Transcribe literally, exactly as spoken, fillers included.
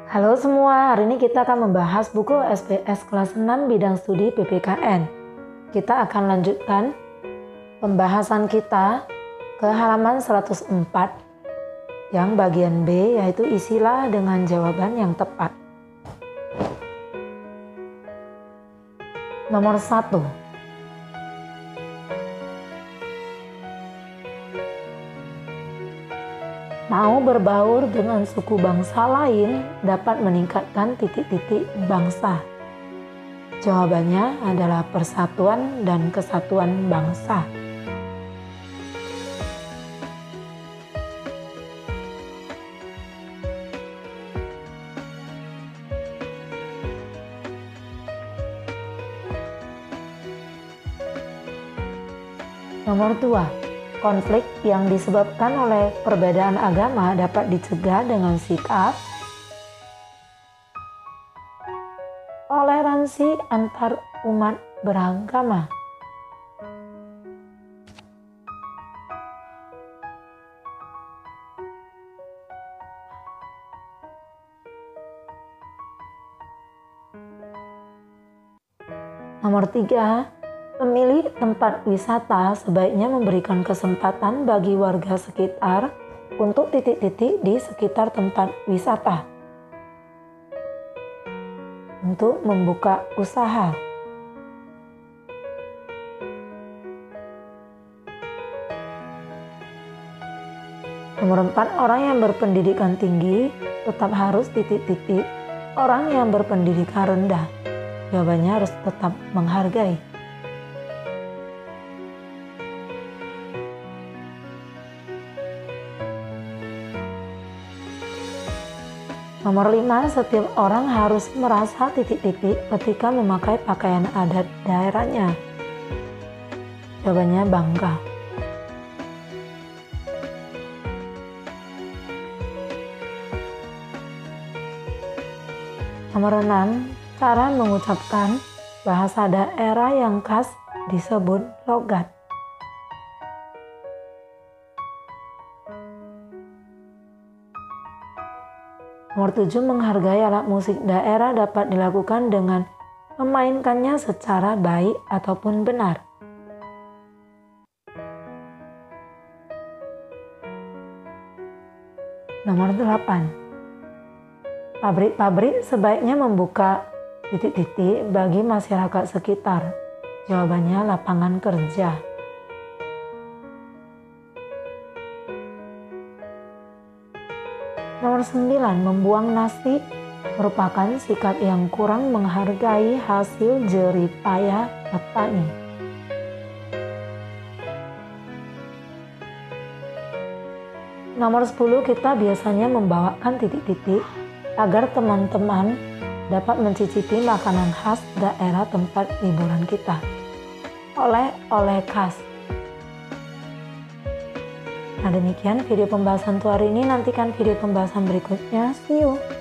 Halo semua, hari ini kita akan membahas buku S P S kelas enam bidang studi P P K N. Kita akan lanjutkan pembahasan kita ke halaman seratus empat yang bagian B, yaitu isilah dengan jawaban yang tepat. Nomor satu. Mau berbaur dengan suku bangsa lain dapat meningkatkan titik-titik bangsa. Jawabannya adalah persatuan dan kesatuan bangsa. Nomor dua. Konflik yang disebabkan oleh perbedaan agama dapat dicegah dengan sikap toleransi antar umat beragama. Nomor tiga. Pemilih tempat wisata sebaiknya memberikan kesempatan bagi warga sekitar untuk titik-titik di sekitar tempat wisata untuk membuka usaha. Nomor empat, orang yang berpendidikan tinggi tetap harus titik-titik orang yang berpendidikan rendah. Jawabannya harus tetap menghargai. Nomor lima, setiap orang harus merasa titik-titik ketika memakai pakaian adat daerahnya. Jawabannya bangga. Nomor enam, cara mengucapkan bahasa daerah yang khas disebut logat. Nomor tujuh, menghargai alat musik daerah dapat dilakukan dengan memainkannya secara baik ataupun benar. Nomor delapan, pabrik-pabrik sebaiknya membuka titik-titik bagi masyarakat sekitar. Jawabannya lapangan kerja. Nomor sembilan, membuang nasi merupakan sikap yang kurang menghargai hasil jerih payah petani. Nomor sepuluh, kita biasanya membawakan titik-titik agar teman-teman dapat mencicipi makanan khas daerah tempat liburan kita. Oleh-oleh khas. Nah, demikian video pembahasan untuk hari ini. Nantikan video pembahasan berikutnya. See you!